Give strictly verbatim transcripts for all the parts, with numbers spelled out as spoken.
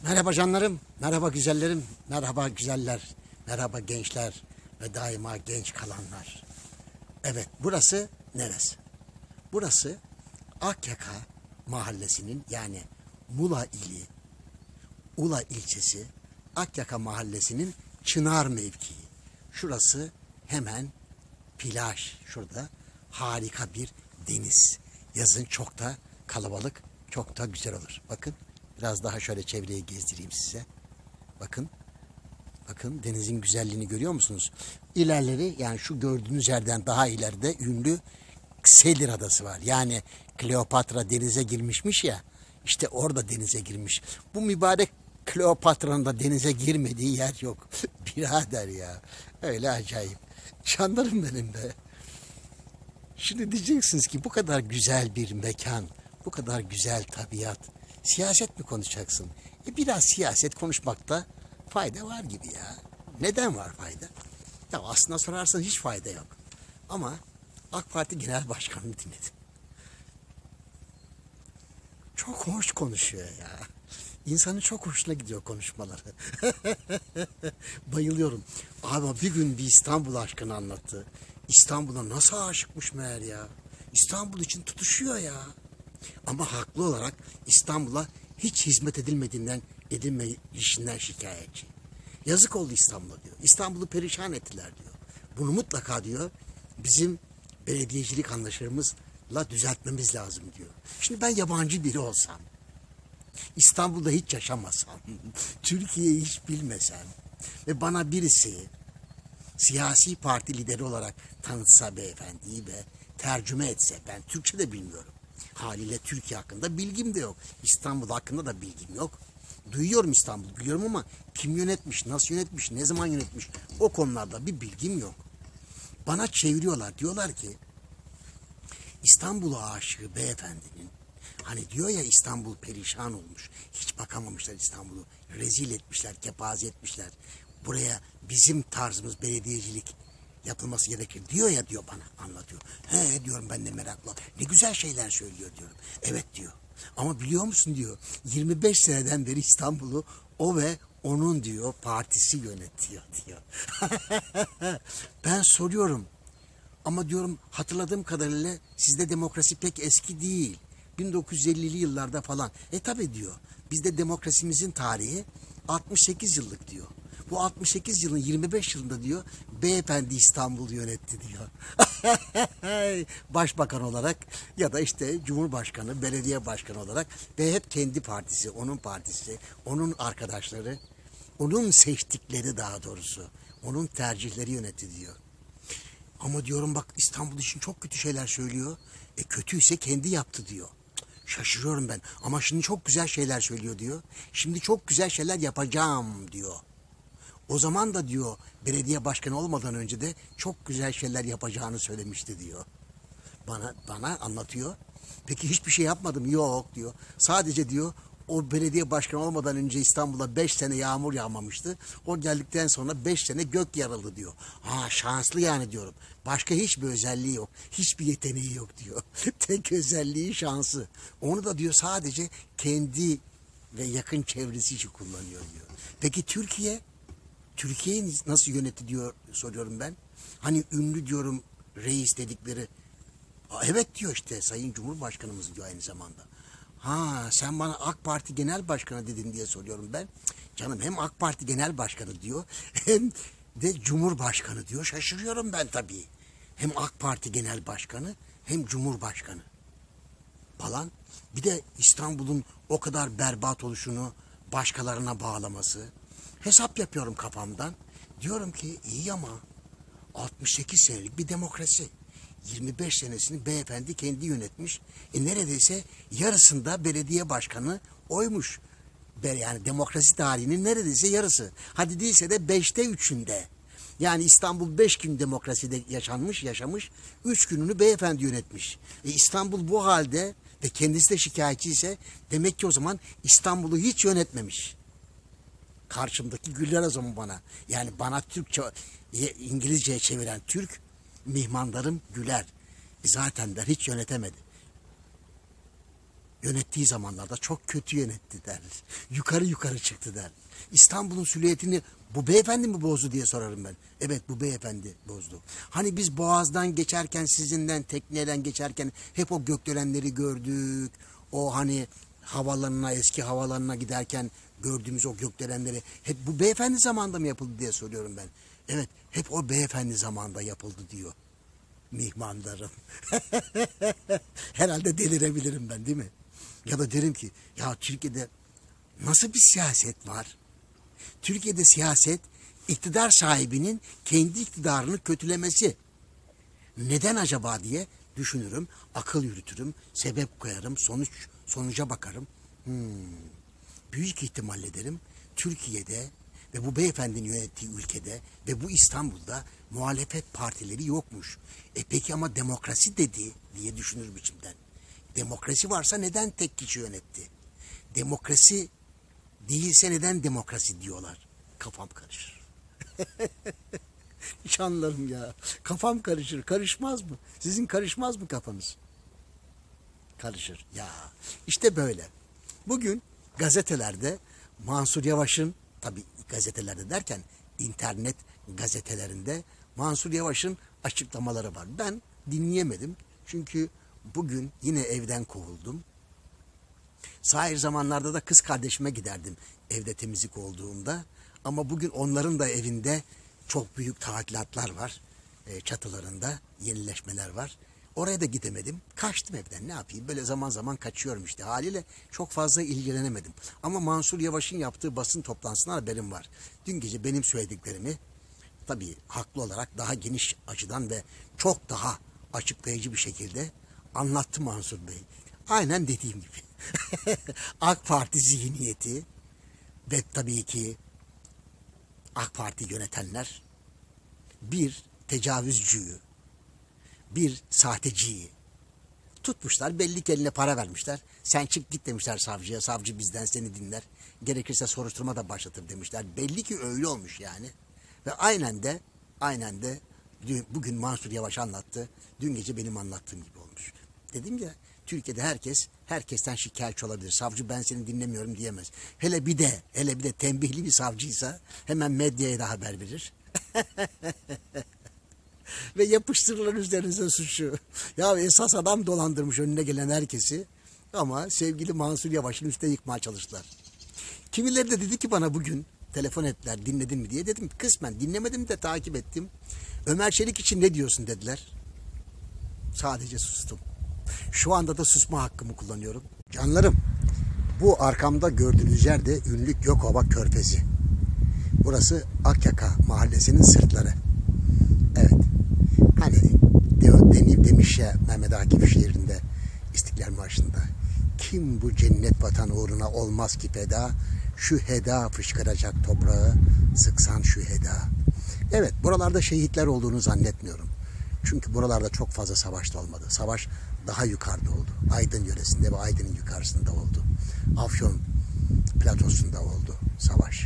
Merhaba canlarım, merhaba güzellerim, merhaba güzeller, merhaba gençler ve daima genç kalanlar. Evet, burası neresi? Burası Akyaka mahallesinin yani Mula ili, Ula ilçesi Akyaka mahallesinin Çınar mevkii. Şurası hemen plaj, şurada harika bir deniz. Yazın çok da kalabalık, çok da güzel olur. Bakın biraz daha şöyle çevreyi gezdireyim size. Bakın, bakın denizin güzelliğini görüyor musunuz? İlerleri yani şu gördüğünüz yerden daha ileride ünlü Selir Adası var. Yani Kleopatra denize girmişmiş ya, işte orada denize girmiş. Bu mübarek Kleopatra'nın da denize girmediği yer yok. Birader ya, öyle acayip. Canlarım benim be. Şimdi diyeceksiniz ki bu kadar güzel bir mekan, bu kadar güzel tabiat, siyaset mi konuşacaksın? E biraz siyaset konuşmakta fayda var gibi ya. Neden var fayda? Ya aslında sorarsan hiç fayda yok. Ama AK Parti Genel Başkanı'nı dinledim. Çok hoş konuşuyor ya. İnsanın çok hoşuna gidiyor konuşmaları. Bayılıyorum. Abi bir gün bir İstanbul aşkını anlattı. İstanbul'a nasıl aşıkmış meğer ya. İstanbul için tutuşuyor ya. Ama haklı olarak İstanbul'a hiç hizmet edilmediğinden, edilme işinden şikayetçi. Yazık oldu İstanbul'a diyor. İstanbul'u perişan ettiler diyor. Bunu mutlaka diyor bizim belediyecilik anlaşırımızla düzeltmemiz lazım diyor. Şimdi ben yabancı biri olsam, İstanbul'da hiç yaşamasam, Türkiye'yi hiç bilmesem ve bana birisi siyasi parti lideri olarak tanıtsa beyefendiyi ve tercüme etse, ben Türkçe de bilmiyorum. Haliyle Türkiye hakkında bilgim de yok. İstanbul hakkında da bilgim yok. Duyuyorum İstanbul, biliyorum ama kim yönetmiş, nasıl yönetmiş, ne zaman yönetmiş o konularda bir bilgim yok. Bana çeviriyorlar, diyorlar ki İstanbul'a aşığı beyefendinin, hani diyor ya İstanbul perişan olmuş, hiç bakamamışlar İstanbul'u, rezil etmişler, kepaze etmişler. Buraya bizim tarzımız belediyecilik yapılması gerekir diyor ya, diyor bana, anlatıyor. He diyorum, ben de merakla. Ne güzel şeyler söylüyor diyorum. Evet diyor. Ama biliyor musun diyor, yirmi beş seneden beri İstanbul'u o ve onun diyor partisi yönetiyor diyor. Ben soruyorum. Ama diyorum hatırladığım kadarıyla sizde demokrasi pek eski değil. bin dokuz yüz ellili yıllarda falan. E tabi diyor. Bizde demokrasimizin tarihi altmış sekiz yıllık diyor. Bu altmış sekiz yılın yirmi beş yılında diyor beyefendi İstanbul'u yönetti diyor. Başbakan olarak ya da işte Cumhurbaşkanı, belediye başkanı olarak ve hep kendi partisi, onun partisi, onun arkadaşları, onun seçtikleri daha doğrusu, onun tercihleri yönetti diyor. Ama diyorum bak İstanbul için çok kötü şeyler söylüyor. E kötüyse kendi yaptı diyor. Şaşırıyorum ben. Ama şimdi çok güzel şeyler söylüyor diyor. Şimdi çok güzel şeyler yapacağım diyor. O zaman da diyor belediye başkanı olmadan önce de çok güzel şeyler yapacağını söylemişti diyor. Bana bana anlatıyor. Peki hiçbir şey yapmadım. Yok diyor. Sadece diyor o belediye başkanı olmadan önce İstanbul'a beş sene yağmur yağmamıştı. O geldikten sonra beş sene gök yarıldı diyor. Ha şanslı yani diyorum. Başka hiçbir özelliği yok. Hiçbir yeteneği yok diyor. Tek özelliği şansı. Onu da diyor sadece kendi ve yakın çevresi için kullanıyor diyor. Peki Türkiye? Türkiye'yi nasıl yönetti diyor soruyorum ben. Hani ünlü diyorum reis dedikleri. Evet diyor işte Sayın Cumhurbaşkanımız diyor aynı zamanda. Ha sen bana AK Parti Genel Başkanı dedin diye soruyorum ben. Canım hem AK Parti Genel Başkanı diyor hem de Cumhurbaşkanı diyor. Şaşırıyorum ben tabii. Hem AK Parti Genel Başkanı hem Cumhurbaşkanı falan. Bir de İstanbul'un o kadar berbat oluşunu başkalarına bağlaması. Hesap yapıyorum kafamdan. Diyorum ki iyi ama altmış sekiz senelik bir demokrasi. yirmi beş senesini beyefendi kendi yönetmiş. E neredeyse yarısında belediye başkanı oymuş. Yani demokrasi tarihinin neredeyse yarısı. Hadi değilse de beşte üçünde. Yani İstanbul beş gün demokraside yaşanmış, yaşamış. Üç gününü beyefendi yönetmiş. E İstanbul bu halde ve kendisi de şikayetçi ise demek ki o zaman İstanbul'u hiç yönetmemiş. Karşımdaki güller o zaman bana. Yani bana Türkçe, İngilizceye çeviren Türk mihmandarım güler. E zaten der hiç yönetemedi. Yönettiği zamanlarda çok kötü yönetti der. Yukarı yukarı çıktı der. İstanbul'un silüetini bu beyefendi mi bozdu diye sorarım ben. Evet, bu beyefendi bozdu. Hani biz Boğaz'dan geçerken, sizinden tekneden geçerken hep o gökdelenleri gördük. O hani havalarına, eski havalarına giderken gördüğümüz o gökdelenleri hep bu beyefendi zamanında mı yapıldı diye soruyorum ben. Evet, hep o beyefendi zamanında yapıldı diyor. Mihmandarım. Herhalde delirebilirim ben, değil mi? Ya da derim ki ya Türkiye'de nasıl bir siyaset var? Türkiye'de siyaset iktidar sahibinin kendi iktidarını kötülemesi. Neden acaba diye düşünürüm, akıl yürütürüm, sebep koyarım, sonuç sonuca bakarım. Hmm. Büyük ihtimalle derim Türkiye'de ve bu beyefendinin yönettiği ülkede ve bu İstanbul'da muhalefet partileri yokmuş. E peki ama demokrasi dedi diye düşünürüm içimden. Demokrasi varsa neden tek kişi yönetti? Demokrasi değilse neden demokrasi diyorlar? Kafam karışır. Hiç anlarım ya. Kafam karışır. Karışmaz mı? Sizin karışmaz mı kafanız? Karışır. Ya işte böyle. Bugün gazetelerde Mansur Yavaş'ın, tabii gazetelerde derken internet gazetelerinde Mansur Yavaş'ın açıklamaları var. Ben dinleyemedim. Çünkü bugün yine evden kovuldum. Sahir zamanlarda da kız kardeşime giderdim evde temizlik olduğunda. Ama bugün onların da evinde çok büyük tadilatlar var. E, çatılarında yenileşmeler var. Oraya da gidemedim. Kaçtım evden, ne yapayım? Böyle zaman zaman kaçıyorum işte. Haliyle çok fazla ilgilenemedim. Ama Mansur Yavaş'ın yaptığı basın toplantısından haberim var. Dün gece benim söylediklerimi tabii haklı olarak daha geniş açıdan ve çok daha açıklayıcı bir şekilde anlattı Mansur Bey. Aynen dediğim gibi. AK Parti zihniyeti ve tabii ki AK Parti yönetenler bir tecavüzcüyü, bir sahteciyi tutmuşlar. Belli ki eline para vermişler. Sen çık git demişler savcıya. Savcı bizden seni dinler. Gerekirse soruşturma da başlatır demişler. Belli ki öyle olmuş yani. Ve aynen de aynen de bugün Mansur Yavaş anlattı. Dün gece benim anlattığım gibi olmuş. Dedim ya, Türkiye'de herkes herkesten şikayetçi olabilir. Savcı ben seni dinlemiyorum diyemez. Hele bir de hele bir de tembihli bir savcıysa hemen medyaya da haber verir. Ve yapıştırırlar üzerinize suçu. Ya esas adam dolandırmış önüne gelen herkesi. Ama sevgili Mansur Yavaş'ın üstüne yıkmaya çalıştılar. Kimileri de dedi ki bana bugün telefon ettiler, dinledin mi diye. Dedim kısmen dinlemedim de takip ettim. Ömer Çelik için ne diyorsun dediler. Sadece sustum. Şu anda da susma hakkımı kullanıyorum. Canlarım, bu arkamda gördüğünüz yer de ünlü Gökova Körfezi. Burası Akyaka mahallesinin sırtları. Evet. Hani deneyim demiş ya Mehmet Akif şiirinde, İstiklal Marşı'nda. Kim bu cennet vatan uğruna olmaz ki feda, şu heda fışkıracak toprağı, sıksan şu heda. Evet, buralarda şehitler olduğunu zannetmiyorum. Çünkü buralarda çok fazla savaş da olmadı. Savaş daha yukarıda oldu. Aydın yöresinde ve Aydın'ın yukarısında oldu. Afyon platosunda oldu savaş.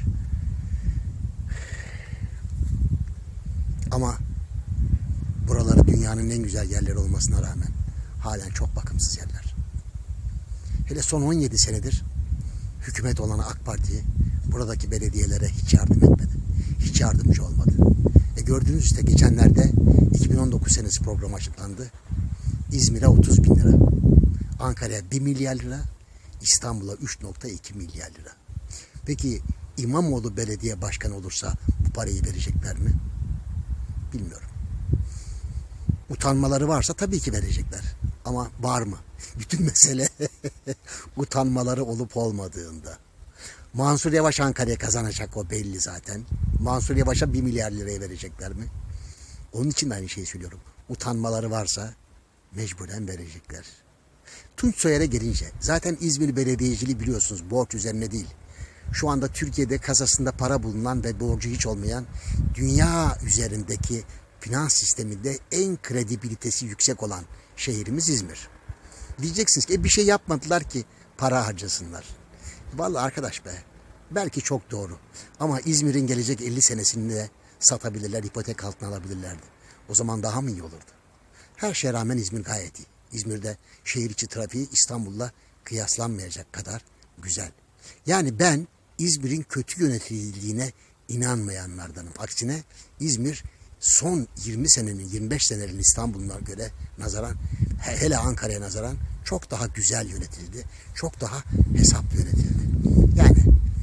Ama buraları dünyanın en güzel yerleri olmasına rağmen halen çok bakımsız yerler. Hele son on yedi senedir hükümet olan AK Parti buradaki belediyelere hiç yardım etmedi. Hiç yardımcı olmadı. E gördüğünüz işte geçenlerde iki bin on dokuz senesi program açıklandı. İzmir'e otuz bin lira. Ankara'ya bir milyar lira. İstanbul'a üç nokta iki milyar lira. Peki İmamoğlu belediye başkanı olursa bu parayı verecekler mi? Bilmiyorum. Utanmaları varsa tabii ki verecekler. Ama var mı? Bütün mesele utanmaları olup olmadığında. Mansur Yavaş Ankara'ya kazanacak, o belli zaten. Mansur Yavaş'a bir milyar liraya verecekler mi? Onun için de aynı şeyi söylüyorum. Utanmaları varsa mecburen verecekler. Tunç Soyer'e gelince, zaten İzmir belediyeciliği biliyorsunuz borç üzerine değil. Şu anda Türkiye'de kasasında para bulunan ve borcu hiç olmayan, dünya üzerindeki finans sisteminde en kredibilitesi yüksek olan şehrimiz İzmir. Diyeceksiniz ki e, bir şey yapmadılar ki para harcasınlar. Vallahi arkadaş be, belki çok doğru. Ama İzmir'in gelecek elli senesinde satabilirler, ipotek altına alabilirlerdi. O zaman daha mı iyi olurdu? Her şeye rağmen İzmir gayet iyi. İzmir'de şehir içi trafiği İstanbul'la kıyaslanmayacak kadar güzel. Yani ben İzmir'in kötü yönetildiğine inanmayanlardanım. Aksine İzmir son yirmi senenin, yirmi beş senenin İstanbul'una göre nazaran, hele Ankara'ya nazaran çok daha güzel yönetildi. Çok daha hesaplı yönetildi. Yani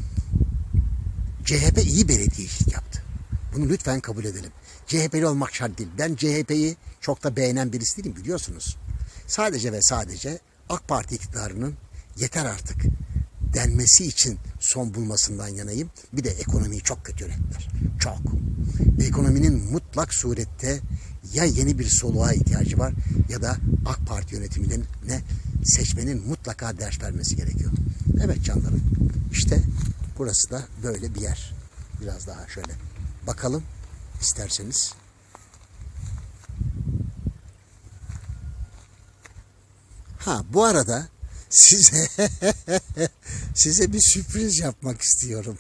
C H P iyi belediyecilik yaptı. Bunu lütfen kabul edelim. C H P'li olmak şart değil. Ben C H P'yi çok da beğenen birisi değilim, biliyorsunuz. Sadece ve sadece AK Parti iktidarının yeter artık denmesi için son bulmasından yanayım. Bir de ekonomiyi çok kötü yönettiler. Çok. Ekonominin mutlak surette ya yeni bir soluğa ihtiyacı var ya da AK Parti yönetimine seçmenin mutlaka ders vermesi gerekiyor. Evet canlarım. İşte burası da böyle bir yer. Biraz daha şöyle bakalım isterseniz. Ha, bu arada size size bir sürpriz yapmak istiyorum.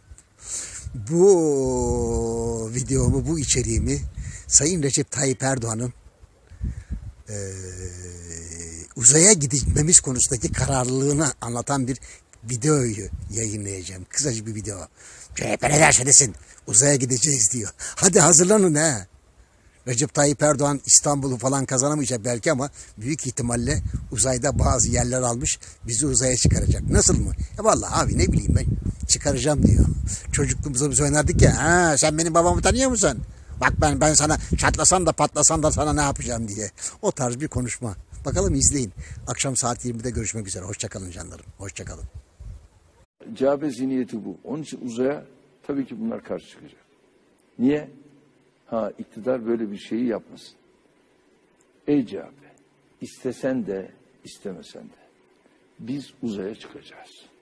Bu videomu, bu içeriğimi Sayın Recep Tayyip Erdoğan'ın e, uzaya gitmemiz konusundaki kararlılığını anlatan bir videoyu yayınlayacağım. Kısacık bir video. C H P ne derse desin, uzaya gideceğiz diyor. Hadi hazırlanın ha. Recep Tayyip Erdoğan İstanbul'u falan kazanamayacak belki ama büyük ihtimalle uzayda bazı yerler almış, bizi uzaya çıkaracak. Nasıl mı? E vallahi abi ne bileyim ben, çıkaracağım diyor. Çocukluğumuzda biz oynardık ya, ha, sen benim babamı tanıyor musun? Bak ben ben sana çatlasam da patlasam da sana ne yapacağım diye. O tarz bir konuşma. Bakalım izleyin. Akşam saat yirmide görüşmek üzere. Hoşçakalın canlarım. Hoşçakalın. C H P zihniyeti bu. Onun için uzaya tabii ki bunlar karşı çıkacak. Niye? Ha, iktidar böyle bir şeyi yapmasın. Ey C H P, istesen de istemesen de biz uzaya çıkacağız.